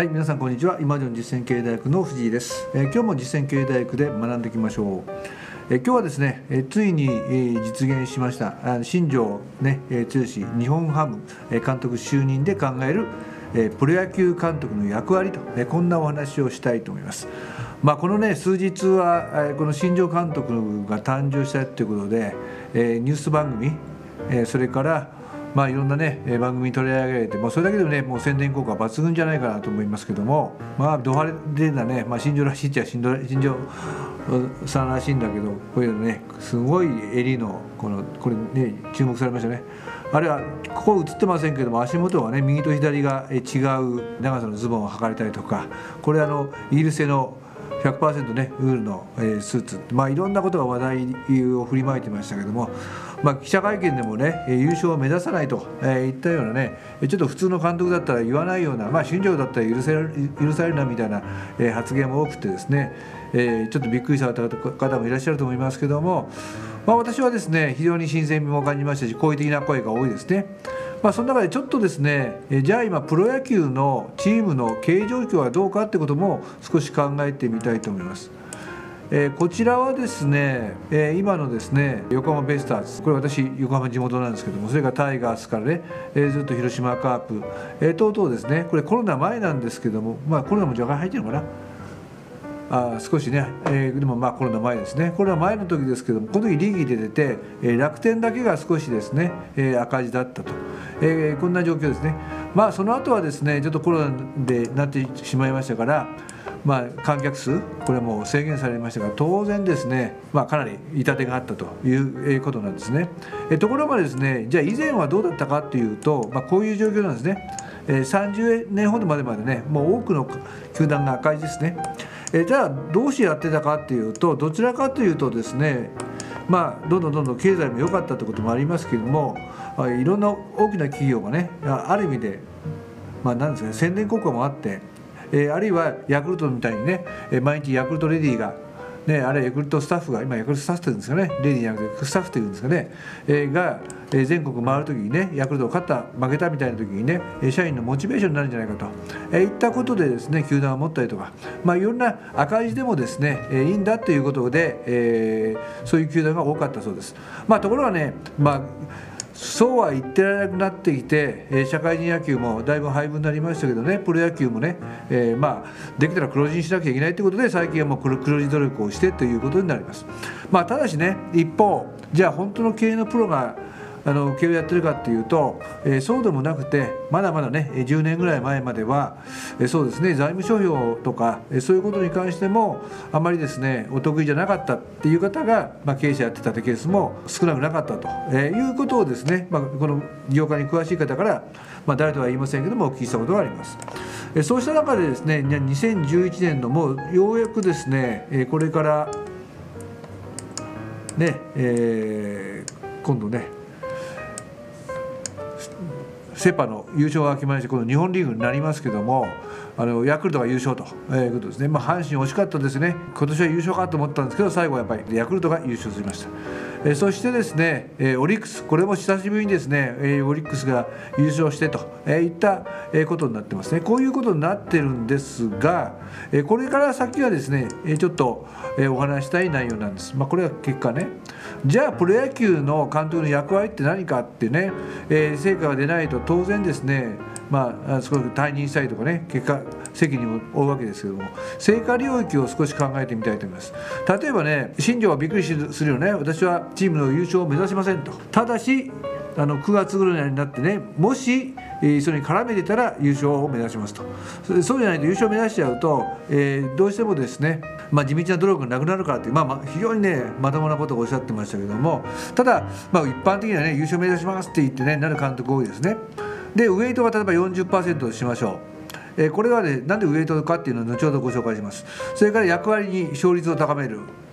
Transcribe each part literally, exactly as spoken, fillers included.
はい、皆さんこんにちは。今城実践経営大学の藤井です。えー、今日も実践経営大学で学んでいきましょう。えー、今日はですね、えー、ついに、えー、実現しましたあ新庄、ねえー、剛日本ハム、えー、監督就任で考える、えー、プロ野球監督の役割と、えー、こんなお話をしたいと思います。まあ、このね数日は、えー、この新庄監督が誕生したということで、えー、ニュース番組、えー、それからまあいろんなね番組に取り上げられて、まあ、それだけでもねもう宣伝効果抜群じゃないかなと思いますけども、まあド派手なね、まあ、新庄らしいっちゃ新庄さんらしいんだけど、こういうのねすごい襟のこのこれね注目されましたね。あれはここ映ってませんけども、足元はね右と左が違う長さのズボンを履かれたりとか、これあのイギリス製のひゃくパーセント ねウールのスーツ、まあいろんなことが話題を振りまいてましたけども、まあ、記者会見でもね優勝を目指さないといったようなね、ちょっと普通の監督だったら言わないような、まあ新庄だったら許せる許されるなみたいな発言も多くてですね、ちょっとびっくりされた方もいらっしゃると思いますけども、まあ、私はですね非常に新鮮味も感じましたし、好意的な声が多いですね。まあ、その中でちょっとですね、じゃあ今プロ野球のチームの経営状況はどうかってことも少し考えてみたいと思います。えー、こちらはですね、えー、今のですね横浜ベイスターズ、これ私横浜地元なんですけども、それからタイガースからね、えー、ずっと広島カープ、えー、等々ですね、これコロナ前なんですけども、まあコロナも若干入ってるのかな、あ少しね、えー、でもまあコロナ前ですね、コロナ前の時ですけども、この時リーグで出て、えー、楽天だけが少しですね、えー、赤字だったと、えー、こんな状況ですね。まあその後はですねちょっとコロナでなってしまいましたから、まあ、観客数これも制限されましたが、当然ですね、まあ、かなり痛手があったということなんですね。えところがですね、じゃあ以前はどうだったかというと、まあ、こういう状況なんですね。えさんじゅうねんほどまでまでねもう多くの球団が赤字ですね。えじゃあどうしてやってたかというと、どちらかというとですね、まあどんどんどんどん経済も良かったということもありますけれども、いろんな大きな企業がねある意味で、まあ、なんですかね、宣伝効果もあって、えー、あるいはヤクルトみたいにね、えー、毎日ヤクルトレディが、ね、あれヤクルトスタッフが、今ヤクルトスタッフって言うんですかね、レディじゃなくてスタッフって言うんですかね、えー、が、えー、全国回るときにねヤクルトを勝った負けたみたいな時にね社員のモチベーションになるんじゃないかと、えー、いったことでですね球団を持ったりとか、まあ、いろんな赤字でもですね、えー、いいんだということで、えー、そういう球団が多かったそうです。まあ、ところがね、まあそうは言ってられなくなってきて、えー、社会人野球もだいぶ配分になりましたけどね、プロ野球もね、えー、まあできたら黒字にしなきゃいけないということで、最近はもう黒字努力をしてということになります。まあ、ただしね、一方じゃあ本当の経営のプロがあの経営をやってるかっていうと、えー、そうでもなくて、まだまだねじゅうねんぐらい前までは、えー、そうですね財務諸表とか、えー、そういうことに関してもあまりですねお得意じゃなかったっていう方が、まあ、経営者やってたってケースも少なくなかったと、えー、いうことをですね、まあ、この業界に詳しい方から、まあ、誰とは言いませんけどもお聞きしたことがあります。えー、そうした中でですねにせんじゅういちねんのもうようやくですね、えー、これからね、えー、今度ねセパの優勝が決まりまして、この日本リーグになりますけども、あのヤクルトが優勝ということですね。まあ、阪神惜しかったですね。今年は優勝かと思ったんですけど、最後はやっぱりヤクルトが優勝しました。えそしてですね、えオリックス、これも久しぶりにですね、えオリックスが優勝してといったことになってますね。こういうことになってるんですが、えこれから先はですね、ちょっとお話したい内容なんです。まあ、これは結果ね、じゃあプロ野球の監督の役割って何かってね、え成果が出ないと当然ですね、まあ、少し退任したりとかね、結果責任を負うわけですけども、成果領域を少し考えてみたいと思います。例えばね、新庄はびっくりするよね。私はチームの優勝を目指しませんと。ただしあのくがつぐらいになってね、もし、えー、それに絡めてたら優勝を目指しますと。そうじゃないと優勝を目指しちゃうと、えー、どうしてもですね、まあ、地道な努力がなくなるからという、まあ、まあ非常にねまともなことをおっしゃってましたけども、ただ、まあ、一般的にはね優勝を目指しますって言ってねなる監督多いですね。でウエイトが例えば よんじゅっパーセント としましょう。えー、これはねなんでウエイトかっていうのを後ほどご紹介します。それから役割に勝率を高める、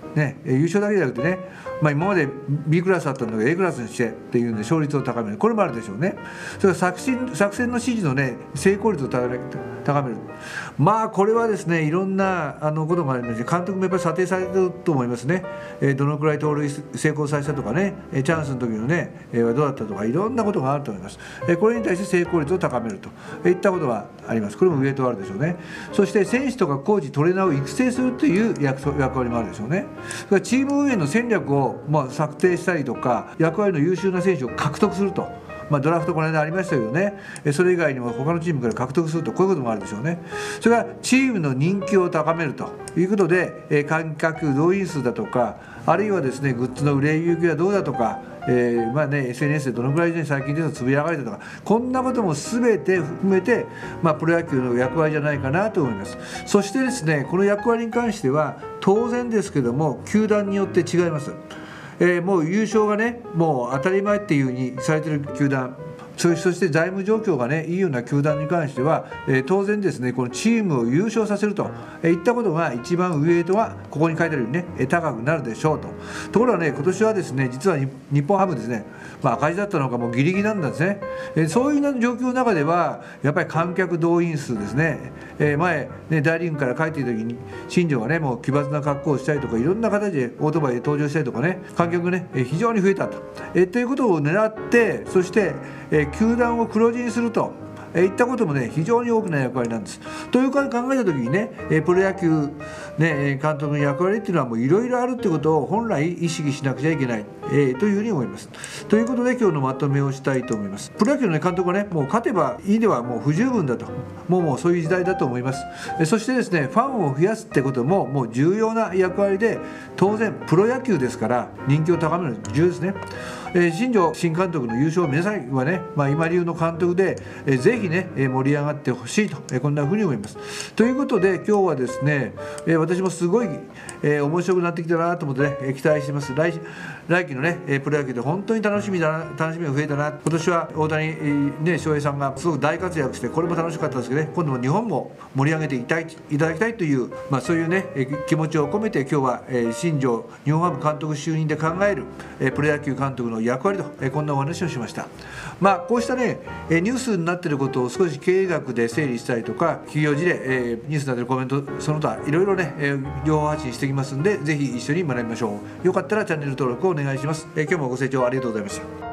ね、優勝だけじゃなくてね、まあ、今まで B クラスだったのが A クラスにしてっていうんで勝率を高める、これもあるでしょうね。それから作戦作戦の指示の、ね、成功率を高める、高めるまあこれはですねいろんなあのことがありまして、監督もやっぱり査定されてると思いますね。えー、どのくらい盗塁成功させたとかね、チャンスの時のね、えー、どうだったとか、いろんなことがあると思います。えー、これに対して成功率を高めるといったことがあります。これもウエイトあるでしょうね。そして選手とかコーチ、トレーナーを育成するという役割もあるでしょうね。それからチーム運営の戦略をまあ策定したりとか、役割の優秀な選手を獲得すると。まあ、ドラフトこの間ありましたけどね、それ以外にも他のチームから獲得すると、こういうこともあるでしょうね。それからチームの人気を高めるということで、観客動員数だとか、あるいはですねグッズの売れ行きはどうだとか、えーまあね、エスエヌエス でどのくらい、ね、最近でつぶやかれたとか、こんなことも全て含めて、まあ、プロ野球の役割じゃないかなと思います。そしてですねこの役割に関しては当然ですけども球団によって違います。えー、もう優勝がねもう当たり前っていうふうにされてる球団、そして財務状況がねいいような球団に関しては、えー、当然ですねこのチームを優勝させると、えー、いったことが一番ウエイトはここに書いてあるようにね、えー、高くなるでしょうと。ところがね今年はですね実は日本ハムですね、まあ、赤字だったのかもうギリギリなんですね。えー、そういう状況の中ではやっぱり観客動員数ですね、えー、前ね大リーグから帰っていた時に新庄がねもう奇抜な格好をしたりとか、いろんな形でオートバイで登場したりとかね、観客ね、えー、非常に増えたと、えー、ということを狙って、そして、えー球団を黒字にするといったこともね非常に大きな役割なんです。というか考えた時にねプロ野球、ね、監督の役割っていうのはもういろいろあるってことを本来意識しなくちゃいけない、えー、というふうに思います。ということで今日のまとめをしたいと思います。プロ野球の、ね、監督はねもう勝てばいいではもう不十分だと、もうもうそういう時代だと思います。そしてですねファンを増やすってことももう重要な役割で、当然プロ野球ですから人気を高めるのが重要ですね。えー、新庄新監督の優勝を目指すはね、まあ、今流の監督で、えー、ぜひね盛り上がってほしいと、えー、こんなふうに思います。ということで今日はですね、えー、私もすごい、えー、面白くなってきたなと思ってね、えー、期待してます。来来季のねプロ野球で本当に楽しみだな、楽しみが増えたな。今年は大谷、えーね、翔平さんがすごく大活躍して、これも楽しかったですけどね、今度も日本も盛り上げていただきたいという、まあ、そういうね気持ちを込めて今日は、えー、新庄日本ハム監督就任で考える、えー、プロ野球監督の役割と、えー、こんなお話をしました。まあこうしたねニュースになっていることを少し経営学で整理したりとか、企業事例、えー、ニュースになっているコメントその他いろいろね、えー、情報発信していきますんで、ぜひ一緒に学びましょう。よかったらチャンネル登録をお願いします。えー、今日もご清聴ありがとうございました。